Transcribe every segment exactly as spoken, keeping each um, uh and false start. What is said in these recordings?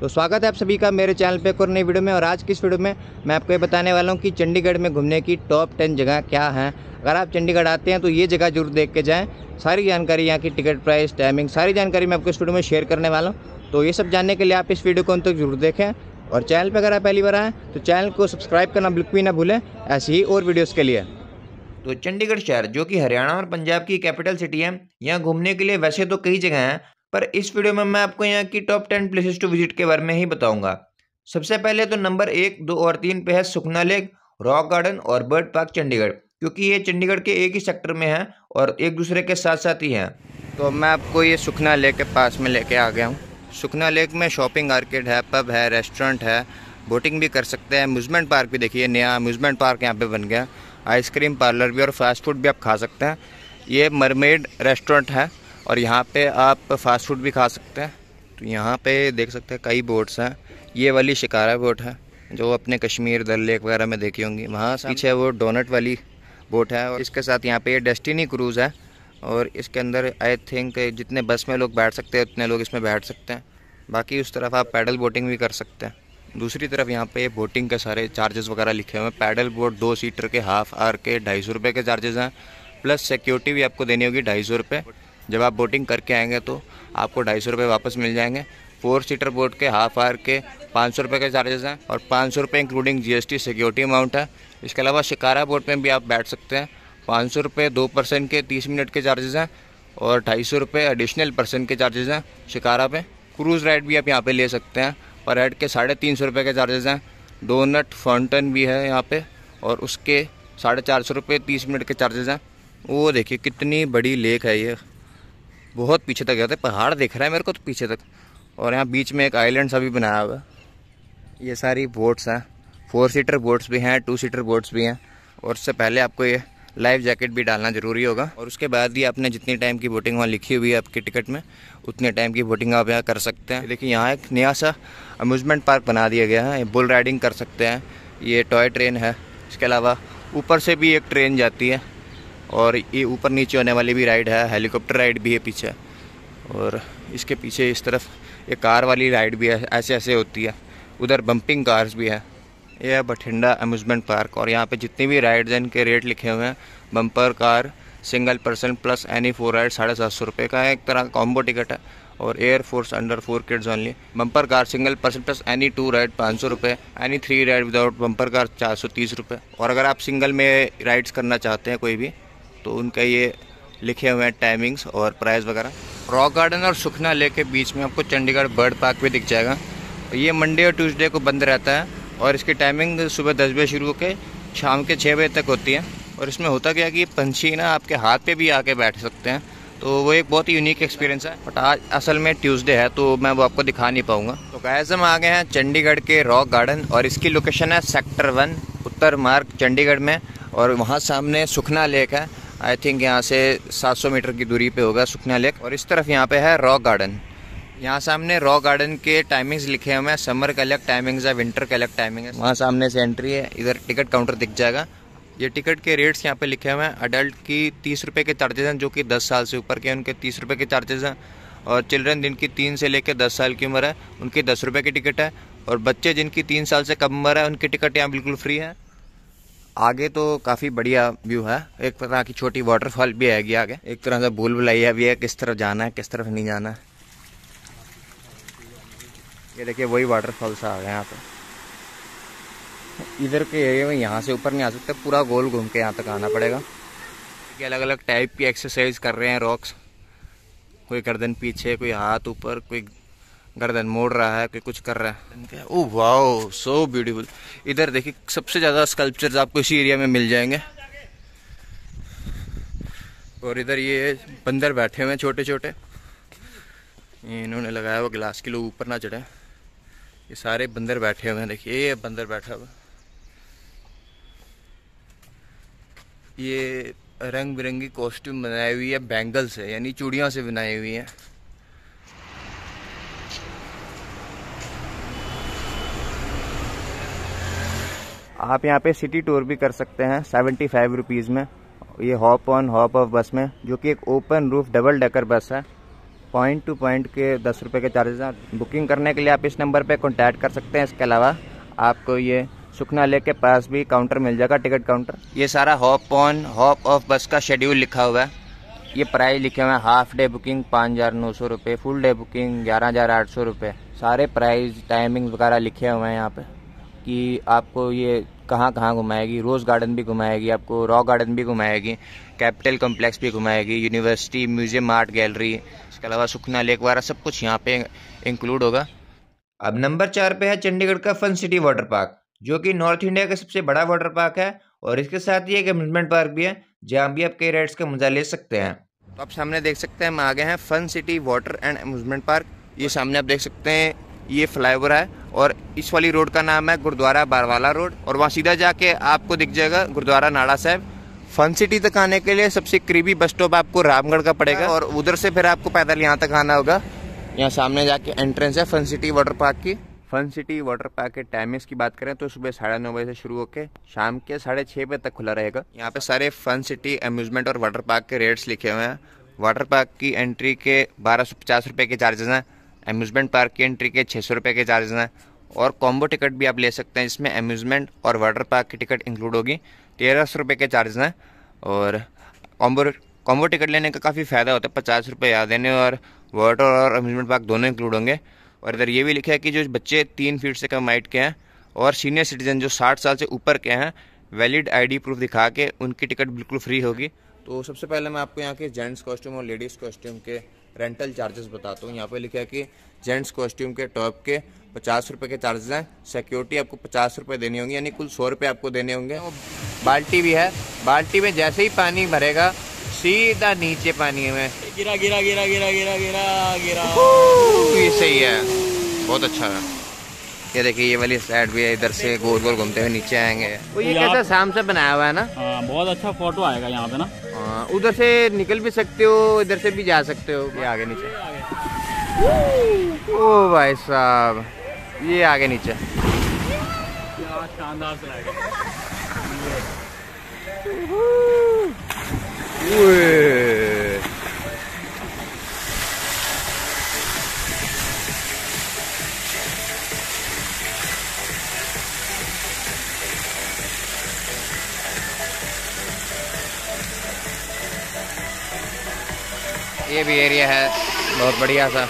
तो स्वागत है आप सभी का मेरे चैनल पे एक और नई वीडियो में। और आज की इस वीडियो में मैं आपको ये बताने वाला हूँ कि चंडीगढ़ में घूमने की टॉप टेन जगह क्या हैं। अगर आप चंडीगढ़ आते हैं तो ये जगह जरूर देख के जाएँ। सारी जानकारी, यहाँ की टिकट प्राइस, टाइमिंग, सारी जानकारी मैं आपको इस वीडियो में शेयर करने वाला हूँ। तो ये सब जानने के लिए आप इस वीडियो को अंत तक जरूर देखें। और चैनल पर अगर आप पहली बार आएँ तो चैनल को सब्सक्राइब करना बिल्कुल भी ना भूलें, ऐसी ही और वीडियोज़ के लिए। तो चंडीगढ़ शहर जो कि हरियाणा और पंजाब की कैपिटल सिटी है, यहाँ घूमने के लिए वैसे तो कई जगह हैं, पर इस वीडियो में मैं आपको यहाँ की top ten places to visit के बारे में ही बताऊंगा। सबसे पहले तो नंबर एक, दो और तीन पे है सुखना लेक, रॉक गार्डन और बर्ड पार्क चंडीगढ़, क्योंकि ये चंडीगढ़ के एक ही सेक्टर में है और एक दूसरे के साथ साथ ही हैं। तो मैं आपको ये सुखना लेक के पास में लेके आ गया हूँ। सुखना लेक में शॉपिंग आर्केड है, पब है, रेस्टोरेंट है, बोटिंग भी कर सकते हैं। अम्यूज़मेंट पार्क भी देखिए, नया अम्यूज़मेंट पार्क यहाँ पे बन गया। आइसक्रीम पार्लर भी और फास्ट फूड भी आप खा सकते हैं। ये मरमेड रेस्टोरेंट है और यहाँ पे आप फास्ट फूड भी खा सकते हैं। तो यहाँ पे देख सकते हैं कई बोट्स हैं। ये वाली शिकारा बोट है जो अपने कश्मीर दल लेक वगैरह में देखी होंगी। वहाँ पीछे वो डोनट वाली बोट है और इसके साथ यहाँ पे ये डेस्टिनी क्रूज़ है। और इसके अंदर आई थिंक जितने बस में लोग बैठ सकते हैं उतने लोग इसमें बैठ सकते हैं। बाकी उस तरफ आप पैडल बोटिंग भी कर सकते हैं। दूसरी तरफ यहाँ पे बोटिंग के सारे चार्जेस वगैरह लिखे हुए हैं। पैडल बोट दो सीटर के हाफ आवर के ढाई सौ रुपये के चार्जेस हैं, प्लस सिक्योरिटी भी आपको देनी होगी ढाई सौ रुपये। जब आप बोटिंग करके आएंगे तो आपको ढाई सौ रुपये वापस मिल जाएंगे। फोर सीटर बोट के हाफ आवर के पाँच सौ रुपये के चार्जेस हैं और पाँच सौ रुपये इंक्लूडिंग जीएसटी सिक्योरिटी अमाउंट है। इसके अलावा शिकारा बोट में भी आप बैठ सकते हैं। पाँच सौ रुपये दो पर्सन के तीस मिनट के चार्जेस हैं और ढाई सौ रुपये एडिशनल पर्सन के चार्जेस हैं शिकारा पे। क्रूज़ राइड भी आप यहाँ पे ले सकते हैं। पर हेड के साढ़े तीन सौ रुपये के चार्जेस हैं। डोनट फाउंटेन भी है यहाँ पे और उसके साढ़े चार सौ रुपये तीस मिनट के चार्जेस हैं। वो देखिए कितनी बड़ी लेक है, ये बहुत पीछे तक जाते, पहाड़ दिख रहा है मेरे को तो पीछे तक। और यहाँ बीच में एक आइलैंड सा भी बनाया हुआ है। ये सारी बोट्स हैं, फोर सीटर बोट्स भी हैं, टू सीटर बोट्स भी हैं। और उससे पहले आपको ये लाइफ जैकेट भी डालना ज़रूरी होगा। और उसके बाद ही आपने जितनी टाइम की बोटिंग वहाँ लिखी हुई है आपकी टिकट में, उतने टाइम की बोटिंग आप यहाँ कर सकते हैं। देखिए यहाँ एक नया सा अम्यूज़मेंट पार्क बना दिया गया है, बुल राइडिंग कर सकते हैं। ये टॉय ट्रेन है। इसके अलावा ऊपर से भी एक ट्रेन जाती है और ये ऊपर नीचे होने वाली भी राइड है। हेलीकॉप्टर राइड भी है पीछे। और इसके पीछे इस तरफ एक कार वाली राइड भी है, ऐसे ऐसे होती है। उधर बम्पिंग कार्स भी है। यह है बठिंडा अम्यूज़मेंट पार्क और यहाँ पे जितनी भी राइड्स हैं इनके रेट लिखे हुए हैं। Bumper car single person plus any four ride साढ़े सात सौ रुपये का है, एक तरह का कॉम्बो टिकट है। और air force under four kids only. Bumper car single person plus any two ride पाँच सौ रुपये, any three ride without bumper car चार सौ तीस रुपये। और अगर आप सिंगल में राइड्स करना चाहते हैं कोई भी, तो उनका ये लिखे हुए हैं टाइमिंग्स और प्राइस वगैरह। रॉक गार्डन और सुखना लेक के बीच में आपको चंडीगढ़ बर्ड पार्क भी दिख जाएगा। ये मंडे और ट्यूसडे को बंद रहता है और इसकी टाइमिंग सुबह दस बजे शुरू होकर शाम के छः बजे तक होती है। और इसमें होता क्या है कि पंछी ना आपके हाथ पे भी आके बैठ सकते हैं, तो वो एक बहुत ही यूनिक एक्सपीरियंस है। बट आज असल में ट्यूसडे है तो मैं वो आपको दिखा नहीं पाऊंगा। तो गाइस हम आ गए हैं चंडीगढ़ के रॉक गार्डन और इसकी लोकेशन है सेक्टर वन उत्तर मार्ग चंडीगढ़ में। और वहाँ सामने सुखना लेक है। आई थिंक यहाँ से सात सौ मीटर की दूरी पे होगा सुखना लेक। और इस तरफ यहाँ पे है रॉक गार्डन। यहाँ सामने रॉक गार्डन के टाइमिंग्स लिखे हुए हैं। समर का अलग टाइमिंग्स है, विंटर का अलग टाइमिंग है। वहाँ सामने से एंट्री है, इधर टिकट काउंटर दिख जाएगा। ये टिकट के रेट्स यहाँ पे लिखे हुए हैं। अडल्ट की तीस रुपये के चार्जेस हैं, जो कि दस साल से ऊपर के हैं उनके तीस रुपये के चार्जेस हैं। और चिल्ड्रन जिनकी तीन से लेकर दस साल की उम्र है उनकी दस रुपये की टिकट है। और बच्चे जिनकी तीन साल से कम उम्र है उनकी टिकट यहाँ बिल्कुल फ्री है। आगे तो काफ़ी बढ़िया व्यू है, एक तरह की छोटी वाटरफॉल भी आएगी आगे। एक तरह से भूल भुलैया भी है, किस तरफ जाना है किस तरफ नहीं जाना है। ये देखिए वही वाटरफॉल सा आ गया यहाँ पे। इधर के एरिया में यहाँ से ऊपर नहीं आ सकते, पूरा गोल घूम के यहाँ तक आना पड़ेगा। कि अलग अलग टाइप की एक्सरसाइज कर रहे हैं रॉक्स। कोई गर्दन पीछे, कोई हाथ ऊपर, कोई गर्दन मोड़ रहा है, कोई कुछ कर रहा है। Oh wow, so beautiful. इधर देखिए सबसे ज़्यादा स्कल्पचर्स आपको इसी एरिया में मिल जाएंगे। और इधर ये बंदर बैठे हुए हैं छोटे छोटे, इन्होंने लगाया हुआ गिलास के लोग ऊपर ना चढ़े। ये सारे बंदर बैठे हुए हैं, देखिए ये बंदर बैठा हुआ। ये रंग बिरंगी कॉस्ट्यूम बनाई हुई है बैंगल से, यानी चूड़ियों से बनाई हुई है। आप यहाँ पे सिटी टूर भी कर सकते हैं सेवेंटी फाइव रुपीज़ में। ये हॉप ऑन हॉप ऑफ बस में, जो कि एक open roof double decker bus है। पॉइंट टू पॉइंट के दस रुपये के चार्जेस हैं। बुकिंग करने के लिए आप इस नंबर पे कांटेक्ट कर सकते हैं। इसके अलावा आपको ये सुखना लेक के पास भी काउंटर मिल जाएगा, टिकट काउंटर। ये सारा हॉप ऑन हॉप ऑफ बस का शेड्यूल लिखा हुआ है। ये प्राइस लिखे हुए हैं, हाफ डे बुकिंग पाँच हज़ार नौ सौ रुपये, फुल डे बुकिंग ग्यारह हज़ार आठ सौ रुपये। सारे प्राइस टाइमिंग वगैरह लिखे हुए हैं यहाँ पे कि आपको ये कहाँ कहाँ घुमाएगी। रोज़ गार्डन भी घुमाएगी, आपको रॉक गार्डन भी घुमाएगी, कैपिटल कॉम्प्लेक्स भी घुमाएगी, यूनिवर्सिटी, म्यूजियम, आर्ट गैलरी, इसके अलावा सुखना लेक वगैरह सब कुछ यहाँ पे इंक्लूड होगा। अब नंबर चार पे है चंडीगढ़ का फन सिटी वाटर पार्क, जो कि नॉर्थ इंडिया का सबसे बड़ा वाटर पार्क है और इसके साथ ही एक अम्यूजमेंट पार्क भी है जहाँ भी आप कई राइड्स का मजा ले सकते हैं। तो आप सामने देख सकते हैं हम आ गए हैं fun city water and amusement park. ये सामने आप देख सकते हैं ये फ्लाईओवर है और इस वाली रोड का नाम है गुरुद्वारा बारवाला रोड और वहाँ सीधा जाके आपको दिख जाएगा गुरुद्वारा नाड़ा साहब। फन सिटी तक आने के लिए सबसे करीबी बस स्टॉप आपको रामगढ़ का पड़ेगा और उधर से फिर आपको पैदल यहाँ तक आना होगा। यहाँ सामने जाके एंट्रेंस है फन सिटी वाटर पार्क की। फन सिटी वाटर पार्क के टाइमिंग्स की बात करें तो सुबह साढ़े नौ बजे से शुरू होकर शाम के साढ़े छः बजे तक खुला रहेगा। यहाँ पे सारे फन सिटी अम्यूजमेंट और वाटर पार्क के रेट्स लिखे हुए हैं। वाटर पार्क की एंट्री के बारह सौ पचास रुपये के चार्जेस हैं, अम्यूजमेंट पार्क की एंट्री के छः सौ रुपये के चार्जेस हैं और कॉम्बो टिकट भी आप ले सकते हैं जिसमें अम्यूजमेंट और वाटर पार्क की टिकट इंक्लूड होगी, तेरह सौ रुपये के चार्जेस हैं। और कॉम्बो कॉम्बो टिकट लेने का काफ़ी फ़ायदा होता है, पचास रुपये याद देने और वाटर और अम्यूजमेंट पार्क दोनों इंक्लूड होंगे। और इधर ये भी लिखा है कि जो बच्चे तीन फीट से कम हाइट के हैं और सीनियर सिटीजन जो साठ साल से ऊपर के हैं वैलिड आईडी प्रूफ दिखा के उनकी टिकट बिल्कुल फ्री होगी। तो सबसे पहले मैं आपको यहाँ के जेंट्स कॉस्ट्यूम और लेडीज़ कॉस्ट्यूम के रेंटल चार्जेस बताता हूँ। यहाँ पे लिखा है कि जेंट्स कॉस्ट्यूम के टॉप के पचास रुपये के चार्जेस हैं, सिक्योरिटी आपको पचास रुपये देनी होंगी, यानी कुल सौ रुपये आपको देने होंगे। बाल्टी भी है, बाल्टी में जैसे ही पानी भरेगा सीधा नीचे पानी में गिरा गिरा गिरा गिरा गिरा गिरा गिरा ये सही है, बहुत अच्छा है। ये देखिए ये वाली साइड भी है, इधर से गोल गोल घूमते हुए नीचे आएंगे। वो ये कैसा शाम से बनाया हुआ है ना। हाँ, बहुत अच्छा फोटो आएगा यहाँ पे ना। हाँ, उधर से निकल भी सकते हो, इधर से भी जा सकते हो। ये आगे नीचे, ओ भाई साहब ये आगे नीचे, क्या शानदार से आएगा। ये भी एरिया है बहुत बढ़िया सा।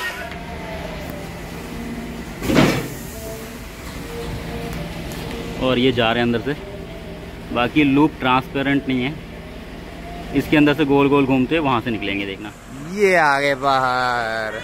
और ये जा रहे हैं अंदर से, बाकी लूप ट्रांसपेरेंट नहीं है, इसके अंदर से गोल गोल घूमते वहां से निकलेंगे, देखना। ये आगे बाहर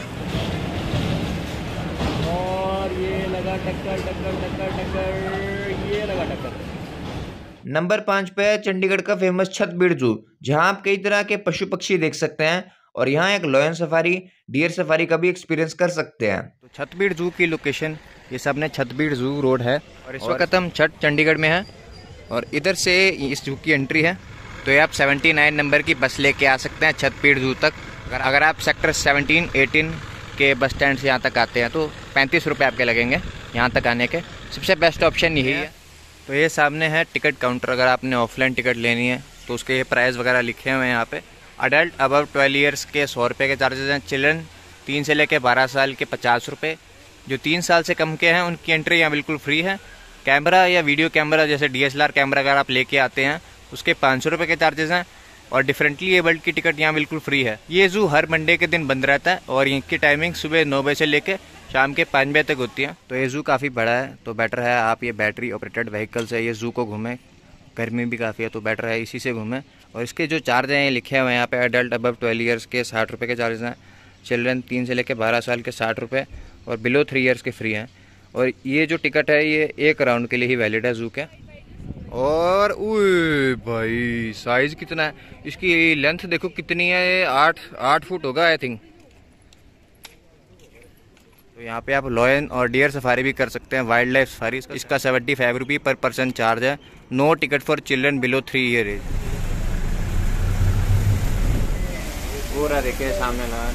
और ये लगा टक्कर टक्कर टक्कर टक्कर, ये लगा टक्कर। नंबर पाँच पे है चंडीगढ़ का फेमस छतबीड़ जू, जहां आप कई तरह के पशु पक्षी देख सकते हैं और यहाँ एक लॉयन सफारी, डियर सफारी का भी एक्सपीरियंस कर सकते हैं। तो छतबीड़ जू की लोकेशन ये सामने छतबीड़ जू रोड है और इस वक्त हम छठ चंडीगढ़ में हैं और इधर से इस जू की एंट्री है। तो ये आप उन्यासी नंबर की बस लेके आ सकते हैं छतबीड़ जू तक। अगर अगर आप सेक्टर सत्रह, अठारह के बस स्टैंड से यहाँ तक आते हैं तो पैंतीस रुपये आपके लगेंगे यहाँ तक आने के। सबसे बेस्ट ऑप्शन यही है। तो ये सामने है टिकट काउंटर, अगर आपने ऑफलाइन टिकट लेनी है तो उसके ये प्राइस वगैरह लिखे हुए हैं यहाँ पे। अडल्ट अबव ट्वेल्व ईयर्स के सौ रुपये के चार्जेस हैं, चिल्ड्रन तीन से लेकर बारह साल के पचास रुपये, जो तीन साल से कम के हैं उनकी एंट्री यहाँ बिल्कुल फ्री है। कैमरा या वीडियो कैमरा जैसे D S L R camera अगर आप लेके आते हैं उसके पाँच सौ रुपये के चार्जेस हैं और डिफरेंटली एबल्ड की टिकट यहाँ बिल्कुल फ्री है। ये जू हर मंडे के दिन बंद रहता है और इनकी टाइमिंग सुबह नौ बजे से लेकर शाम के पाँच बजे तक होती है। तो ये जू काफ़ी बड़ा है तो बेटर है आप ये बैटरी ऑपरेटेड व्हीकल से ये जू को घूमें। गर्मी भी काफ़ी है तो बेटर है इसी से घूमें। और इसके जो चार्ज हैं ये लिखे हुए हैं यहाँ पे, अडल्ट अबव ट्वेल्व ईयर्स के साठ रुपये के चार्जेस हैं, चिल्ड्रन तीन से लेकर बारह साल के साठ रुपये और बिलो थ्री ईयर्स के फ्री हैं। और ये जो टिकट है ये एक राउंड के लिए ही वैलिड है जू के। और उए भाई साइज़ कितना है, इसकी लेंथ देखो कितनी है, ये आठ आठ फुट होगा आई थिंक। तो यहाँ पे आप लॉयन और डियर सफारी भी कर सकते हैं, वाइल्ड लाइफ सफारी। इसका seventy five rupee per person charge है। No ticket for children below three year age. पूरा देखिए सामने लॉयन,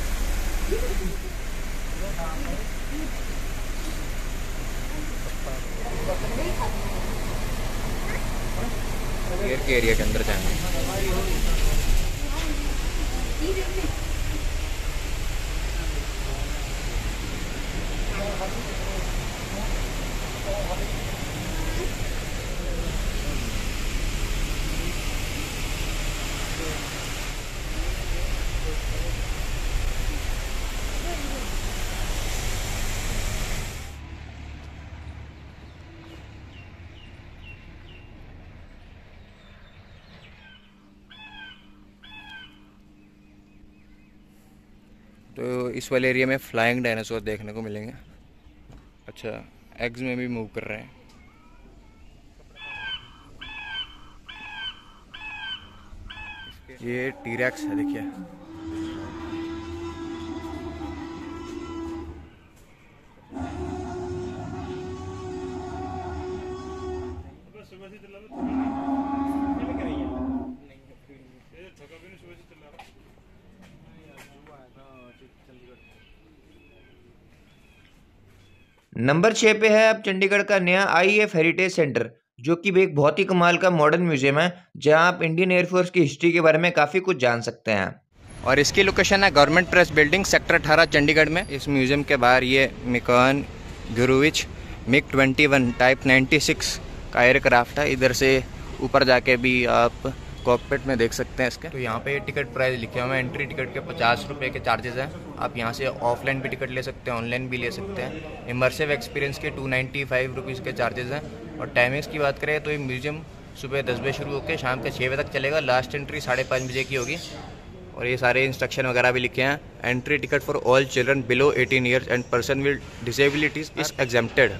के एरिया के अंदर जाएंगे। तो इस वाले एरिया में फ्लाइंग डायनासोर देखने को मिलेंगे। अच्छा, एग्स में भी मूव कर रहे हैं। ये टीरेक्स है, देखिए। नंबर छः पे है अब चंडीगढ़ का नया आई एफ हेरिटेज सेंटर, जो कि भी एक बहुत ही कमाल का मॉडर्न म्यूजियम है, जहां आप इंडियन एयरफोर्स की हिस्ट्री के बारे में काफ़ी कुछ जान सकते हैं। और इसकी लोकेशन है गवर्नमेंट प्रेस बिल्डिंग, सेक्टर अठारह, चंडीगढ़ में। इस म्यूजियम के बाहर ये Mikoyan Gurevich MiG twenty one type ninety six का एयरक्राफ्ट है। इधर से ऊपर जाके भी आप कॉकपिट में देख सकते हैं इसके। तो यहाँ पे टिकट प्राइस लिखे हुए हैं। एंट्री टिकट के पचास रुपये के चार्जेस हैं। आप यहाँ से ऑफलाइन भी टिकट ले सकते हैं, ऑनलाइन भी ले सकते हैं। इमर्सिव एक्सपीरियंस के टू नाइन्टी फाइव रुपीज़ के चार्जेस हैं। और टाइमिंग्स की बात करें तो ये म्यूजियम सुबह दस बजे शुरू होकर शाम के छः बजे तक चलेगा। लास्ट एंट्री साढ़े पाँच बजे की होगी। और ये सारे इंस्ट्रक्शन वगैरह भी लिखे हैं। Entry ticket for all children below eighteen years and person with disabilities is exempted.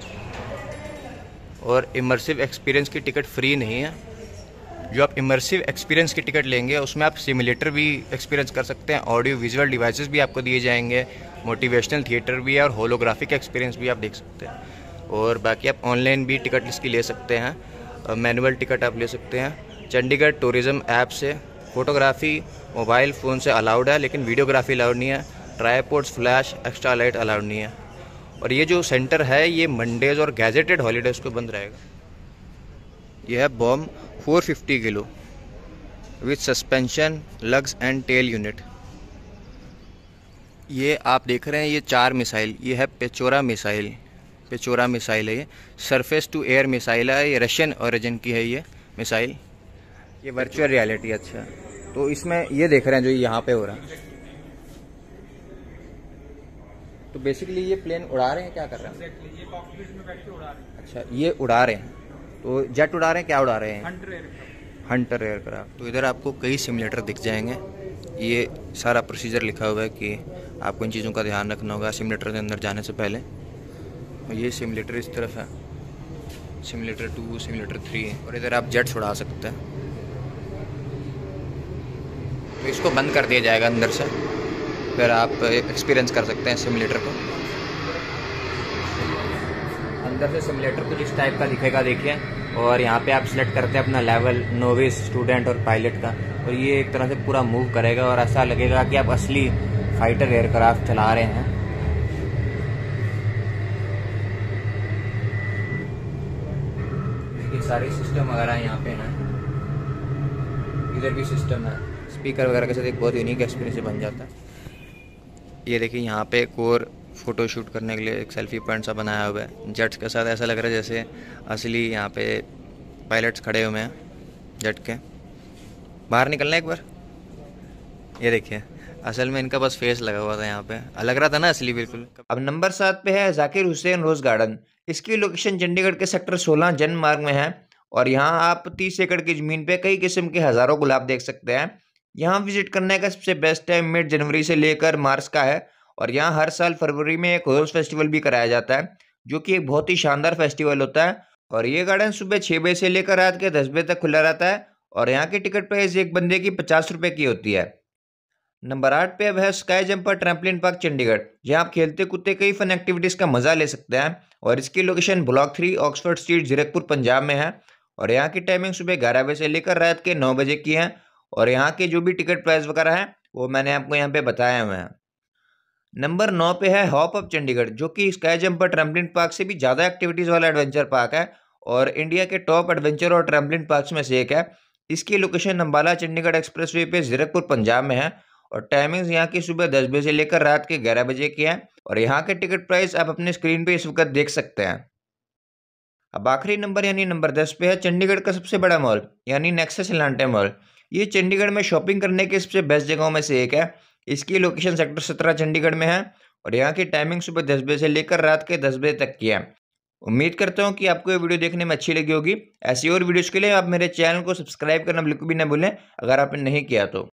और इमर्सिव एक्सपीरियंस की टिकट फ्री नहीं है। जो आप इमर्सिव एक्सपीरियंस की टिकट लेंगे उसमें आप सिमुलेटर भी एक्सपीरियंस कर सकते हैं, ऑडियो विजुअल डिवाइसेस भी आपको दिए जाएंगे, मोटिवेशनल थिएटर भी है और होलोग्राफिक एक्सपीरियंस भी आप देख सकते हैं। और बाकी आप ऑनलाइन भी टिकट इसकी ले सकते हैं, मैनुअल टिकट आप ले सकते हैं। चंडीगढ़ टूरिज़्म ऐप से फोटोग्राफी मोबाइल फ़ोन से अलाउड है, लेकिन वीडियोग्राफी अलाउड नहीं है। Tripods, flash, extra light allowed नहीं है। और ये जो सेंटर है ये मंडेज और गैजेटेड हॉलीडेज़ को बंद रहेगा। यह है bomb four fifty kilo with suspension lugs and tail unit. ये आप देख रहे हैं ये चार मिसाइल, ये है पेचोरा मिसाइल। पेचोरा मिसाइल है ये, सरफेस टू एयर मिसाइल है। ये रशियन ओरिजिन की है ये मिसाइल। ये वर्चुअल रियलिटी। अच्छा, तो इसमें ये देख रहे हैं जो यहाँ पे हो रहा है, तो बेसिकली ये प्लेन उड़ा रहे हैं, क्या कर रहे हैं? ये कॉकपिट में बैठ के उड़ा रहे हैं। अच्छा, ये उड़ा रहे हैं, तो जेट उड़ा रहे हैं, क्या उड़ा रहे हैं? Hunter aircraft. Hunter aircraft. तो इधर आपको कई सिमुलेटर दिख जाएंगे। ये सारा प्रोसीजर लिखा हुआ है कि आपको इन चीज़ों का ध्यान रखना होगा सिमुलेटर के अंदर जाने से पहले। और ये सिमुलेटर इस तरफ है, सिमुलेटर टू, सिमुलेटर थ्री। और इधर आप जेट्स उड़ा सकते हैं। तो इसको बंद कर दिया जाएगा अंदर से, फिर आप एक्सपीरियंस कर सकते हैं सिमुलेटर को। अंदर से सिमुलेटर कुछ इस टाइप का दिखेगा, देखिए। और यहाँ पे आप सिलेक्ट करते हैं अपना लेवल, नोविस, स्टूडेंट और पायलट का। और ये एक तरह से पूरा मूव करेगा और ऐसा लगेगा कि आप असली फाइटर एयरक्राफ्ट चला रहे हैं। ये सारे सिस्टम वगैरह यहाँ पे हैं। इधर भी सिस्टम है, स्पीकर वगैरह के साथ एक बहुत यूनिक एक्सपीरियंस बन जाता है। ये देखिए यहाँ पे एक और फ़ोटो शूट करने के लिए एक सेल्फी पॉइंट सा बनाया हुआ है जेट्स के साथ। ऐसा लग रहा है जैसे असली यहाँ पे पायलट्स खड़े हुए हैं जेट के। बाहर निकलना एक बार। ये देखिए, असल में इनका बस फेस लगा हुआ था यहाँ पे, लग रहा था ना असली बिल्कुल। अब नंबर सात पे है जाकिर हुसैन रोज गार्डन। इसकी लोकेशन चंडीगढ़ के सेक्टर सोलह जन मार्ग में है। और यहाँ आप तीस एकड़ की ज़मीन पे कई किस्म के हज़ारों गुलाब देख सकते हैं। यहाँ विजिट करने का सबसे बेस्ट टाइम मिड जनवरी से लेकर मार्च का है। और यहाँ हर साल फरवरी में एक रोज फेस्टिवल भी कराया जाता है, जो कि एक बहुत ही शानदार फेस्टिवल होता है। और ये गार्डन सुबह छः बजे से लेकर रात के दस बजे तक खुला रहता है। और यहाँ की टिकट प्राइस एक बंदे की पचास रुपये की होती है। नंबर आठ पे अब है sky jumper trampoline park Chandigarh, जहाँ आप खेलते कूदते कई फन एक्टिविटीज़ का मजा ले सकते हैं। और इसकी location block three Oxford street Zirakpur Punjab में है। और यहाँ की टाइमिंग सुबह ग्यारह बजे से लेकर रात के नौ बजे की है। और यहाँ के जो भी टिकट प्राइस वगैरह हैं वो मैंने आपको यहाँ पे बताए हुए हैं। नंबर नौ पे है हॉप अप चंडीगढ़, जो कि स्काई जंपर ट्रैम्पलिन पार्क से भी ज़्यादा एक्टिविटीज़ वाला एडवेंचर पार्क है और इंडिया के टॉप एडवेंचर और ट्रैम्पलिन पार्क्स में से एक है। इसकी लोकेशन अम्बाला चंडीगढ़ एक्सप्रेसवे पे जीरकपुर पंजाब में है। और टाइमिंग्स यहाँ की सुबह दस बजे से लेकर रात के ग्यारह बजे की है और यहाँ के टिकट प्राइस आप अपने स्क्रीन पे इस वक्त देख सकते हैं। अब आखिरी नंबर यानी नंबर दस पे है चंडीगढ़ का सबसे बड़ा मॉल यानी नेक्सस एलांटे मॉल। ये चंडीगढ़ में शॉपिंग करने की सबसे बेस्ट जगहों में से एक है। इसकी लोकेशन सेक्टर सत्रह चंडीगढ़ में है और यहाँ की टाइमिंग सुबह दस बजे से लेकर रात के दस बजे तक की है। उम्मीद करता हूँ कि आपको ये वीडियो देखने में अच्छी लगी होगी। ऐसी और वीडियोस के लिए आप मेरे चैनल को सब्सक्राइब करना बिल्कुल भी ना भूलें अगर आपने नहीं किया तो।